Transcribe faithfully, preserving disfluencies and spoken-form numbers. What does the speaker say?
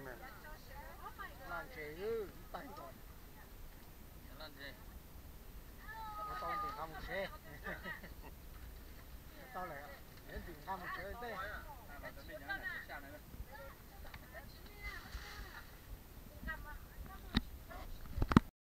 mình làm chế ư tay rồi làm gì tao thì không chế tao lại đến thì không chế đây